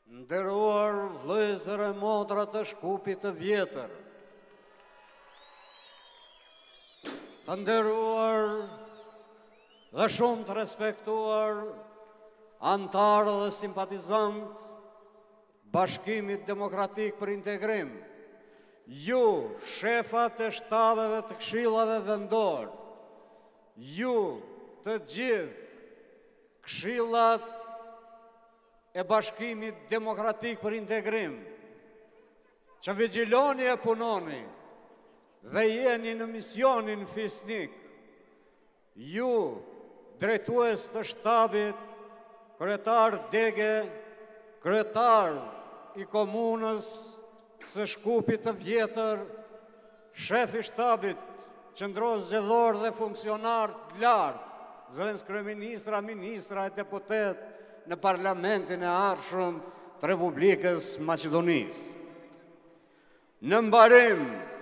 Nderuar vëllezër e motra të Shkupit të Vjetër, të nderuar dhe shumë të respektuar antarë dhe simpatizant Bashkimit Demokratik për Integrim, ju, shefat e shtabeve të këshillave vendor, ju të gjithë këshillat e Bashkimit Demokratik për Integrim, që vigjiloni e punoni dhe jeni në misionin fisnik, ju, drejtues të shtabit, kryetar dege, kryetar i komunës së Shkupit të Vjetër, shef i shtabit, qendror zgjedhor dhe funksionar të lartë, zëvendës kryeministra, ministra e deputet në Parlamentin e Arshëm të Republikës Maqedonisë. Në mbarim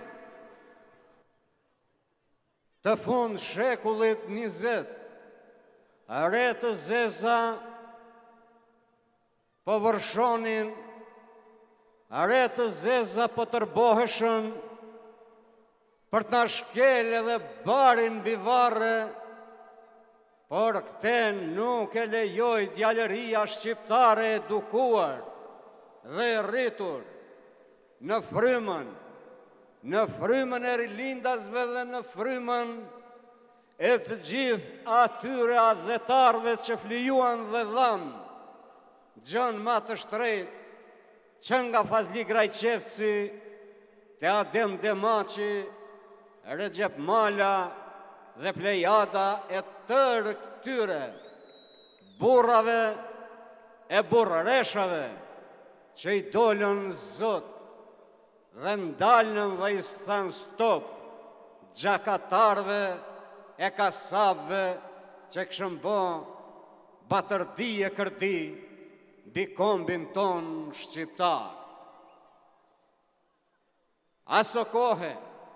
të fund shekullit 20, re të zeza po vërshonin, re të zeza po tërboheshën për të na shkelë dhe barin mbi varre, por këte nuk e lejoj djaleria shqiptare edukuar dhe rritur në frymën e rilindasve dhe në frymën e të gjithë atyre adhetarëve që flijuan dhe dhanë gjën ma të shtrejt, që nga Fazli Grajqevci, te Adem Demaci, Recep Mala dhe plejada e tërë këtyre burrave e burrëreshave që i dolën zot dhe ndalën dhe i thanë stop gjakatarve e kasabve që këshën bo batërdi e kërdi mbi kombin ton shqiptar. Aso kohe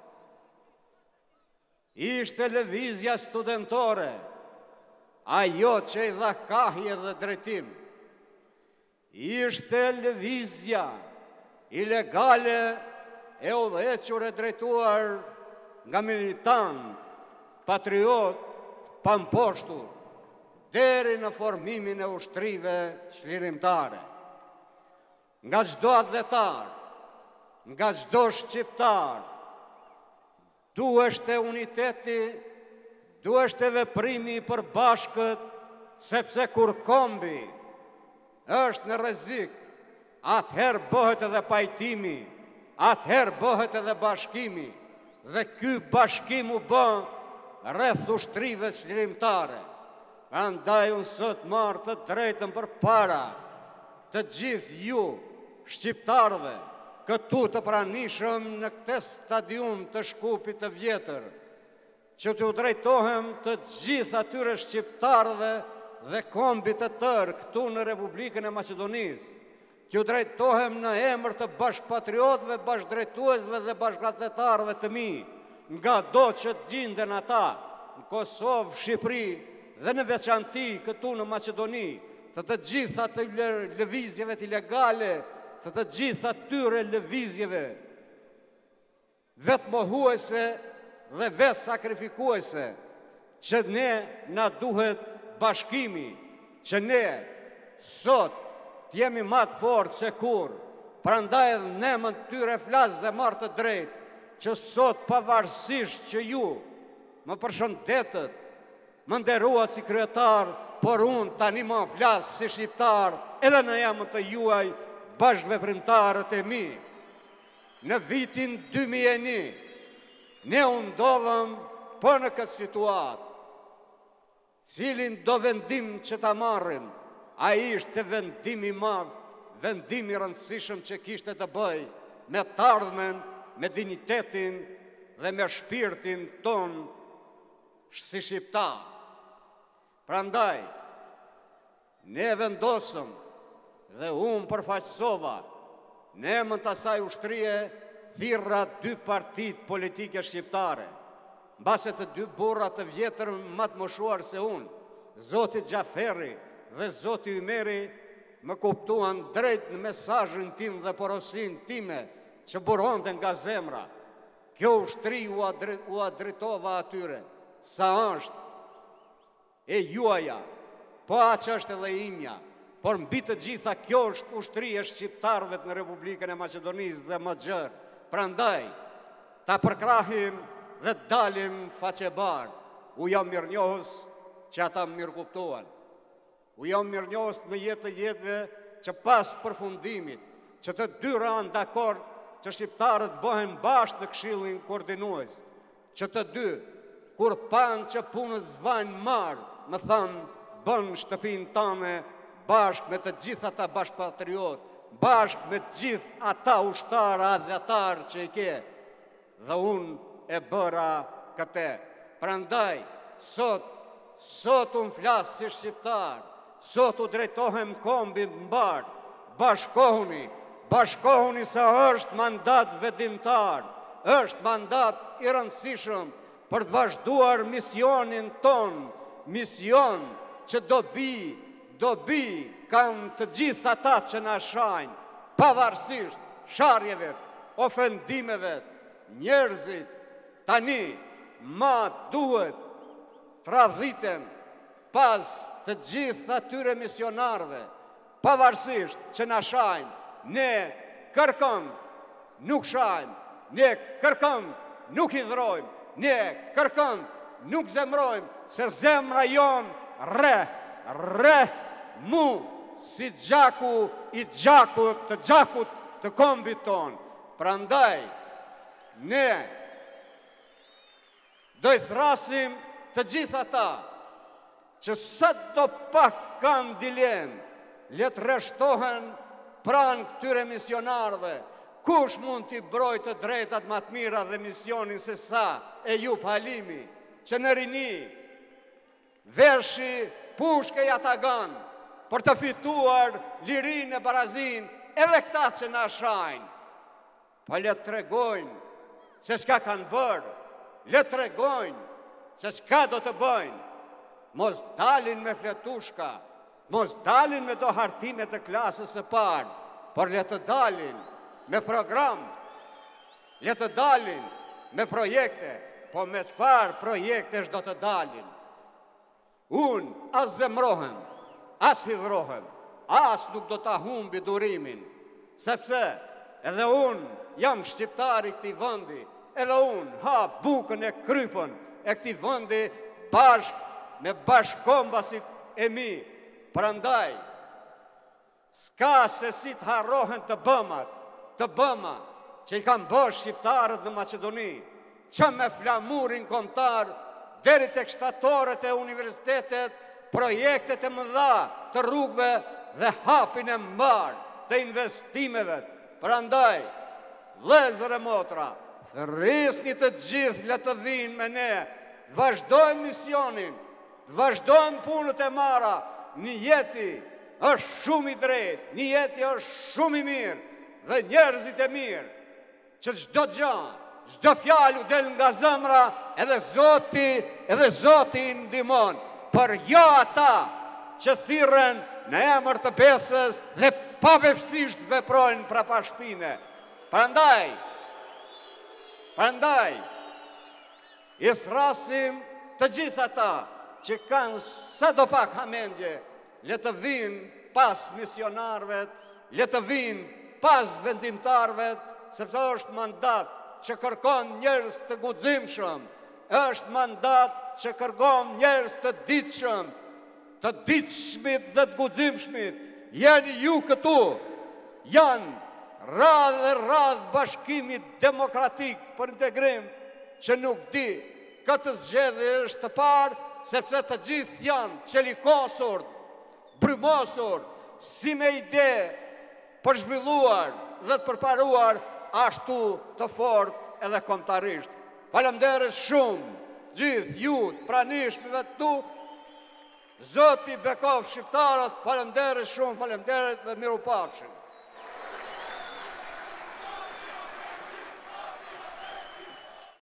ishte lëvizja studentore, ajo që i dha kahje dhe drejtim. Ishte lëvizja ilegale e udhëhequr e drejtuar nga militant, patriot, pamposhtur, deri në formimin e ushtrive çlirimtare. Nga çdo adhetar, nga çdo shqiptar, duheshte uniteti, duheshte veprimi i përbashkët, sepse kur kombi është në rrezik, atëherë bëhet edhe pajtimi, atëherë bëhet edhe bashkimi, dhe ky bashkim u bë rreth ushtrive çlirimtare. Andaj unë sot marr të drejtën përpara të gjithë ju shqiptarëve këtu të pranishëm në këtë stadium të Shkupit të Vjetër, që t'u drejtohem të gjithë atyre shqiptarëve dhe kombit të tërë këtu në Republikën e Maqedonisë, t'u drejtohem në emër të bashkëpatriotëve, bashkëdrejtuesve dhe bashkëadhetarëve të mi, nga do që gjinden ata në Kosovë, Shqipëri dhe në veçanti këtu në Maqedoni, të gjitha të lëvizjeve të ilegale, të gjitha tyre lëvizjeve vetë mohuese dhe vetë sakrifikuese, që ne na duhet bashkimi, që ne sot jemi ma të fortë se kur, prandaj edhe ne më të tyre flasë dhe marë të drejtë, që sot pavarësisht që ju më përshëndetët, më nderuat si kryetar, por unë tani më flasë si shqiptar, edhe në jam të juaj bashkëveprimtarët e mi. Në vitin 2001, ne u ndodhëm për në këtë situatë, cilin do vendim që ta marrim, a ishte vendim i madh, vendim i rëndësishëm që kishte të bëj me të ardhmen, me dignitetin dhe me shpirtin ton si shqiptar. Prandaj, ne vendosëm dhe unë përfaqësova në emër të asaj ushtrie thirra 2 partit politike shqiptare, mbase të 2 burra të vjetër më të moshuar se unë, Zoti Gjaferi dhe Zoti Ymeri, më kuptuan drejt në mesazhin tim dhe porosin time që buronte nga zemra. Kjo ushtri u drejtova atyre, sa është e juaja, po aq është edhe imja, por mbi të gjitha kjo është ushtri e shqiptarëve në Republikën e Maqedonisë dhe më gjerë. Prandaj, ta përkrahim dhe dalim faqebardh. U jam mirënjohës që ata më mirë kuptuan. U jam mirënjohës në jetë të jetëve që pas përfundimit, që të dyra janë dakord që shqiptarët bëhen bashkë në Këshillin Koordinues, që të dy, kur panë që punës vajnë marë, më thanë, bën shtëpinë tane bashkë me të gjithë ata bashkëpatriotë, bashkë me të gjithë ata ushtarë adhjatarë që i ke, dhe unë e bëra këte. Prandaj, sot unë flasë si shqiptarë, sot u drejtohem kombit mbarë, bashkohuni se është mandat vendimtar, është mandat i rëndësishëm për të vazhduar misionin ton, mision që do bi kanë të gjithë ata që na shajnë, pavarësisht sharjeve, ofendimeve, njerëzit, tani ma duhet tradhiten pas të gjithë atyre misionarve, pavarësisht që na shajnë, ne kërkëm nuk shajmë, ne kërkëm nuk hidhrojmë, ne kërkëm nuk zemrojmë, se zemra jonë re mu si gjaku i gjakut të kombit tonë. Prandaj, ne do i thrasim të gjitha ta që sa do pak kanë dilemë, letë reshtohen pranë këtyre misionarëve, kush mund t'i brojë të drejtat më të mira dhe misionin se sa Ejup Halimi, që në rini vershi pushke Jatagan për të fituar lirinë e barazin edhe këta që na shajnë. Po le të tregojnë se çka kanë bërë, le të tregojnë se çka do të bëjnë. Mos dalin me fletushka, mos dalin me do hartime të klasës së parë, por le të dalin me program, le të dalin me projekte, po me çfarë projekte do të dalin. Unë as zemrohem, as hidhrohem, as nuk do ta humbi durimin, sepse edhe unë jam shqiptar i këtij vendi, edhe unë ha bukën e krypën e këtij vendi bashkë me bashkombasit e mi. Prandaj, s'ka se si të harrohen të bëma që i kanë bërë shqiptarët në Maqedoni, që me flamurin kombëtar deri tek shtatorët e universitetet, projektet e mëdha të rrugëve dhe hapin e mbar të investimeve. Prandaj, vëllezër e motra, thërrisni të gjithë le të vinë me ne, vazhdojmë misionin, vazhdojmë punët e mara, një jeti është shumë i drejtë, një jeti është shumë i mirë, dhe njerëzit e mirë, që çdo gjë, çdo fjalë u del nga zemra, edhe Zoti i ndihmon, por jo ata që thirren në emër të besës dhe pavefsisht veprojnë prapashpine. Prandaj, i thrasim të gjithë ata që kanë sa do pak hamendje, le të vinë pas misionarëve, le të vinë pas vendimtarëve, sepse është mandat që kërkon njerëz të guximshëm, është mandat që kërkon njerëz të ditshëm, të ditshmit dhe të guximshmit. Jeni ju këtu, janë radhë bashkimi demokratik për integrim që nuk di këtë zgjedhje është të parë, sepse të gjithë janë qelikosur, brymosur, si me ide për zhvilluar dhe të përparuar ashtu të fort edhe kombëtarisht. Faleminderit shumë gjithë ju të pranishmëve këtu, Zoti bekov shqiptarët, faleminderit shumë, faleminderit dhe mirupafshim.